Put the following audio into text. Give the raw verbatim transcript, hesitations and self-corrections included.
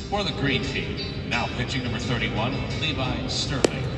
For the green team, now pitching number thirty-one, Levi Sterling.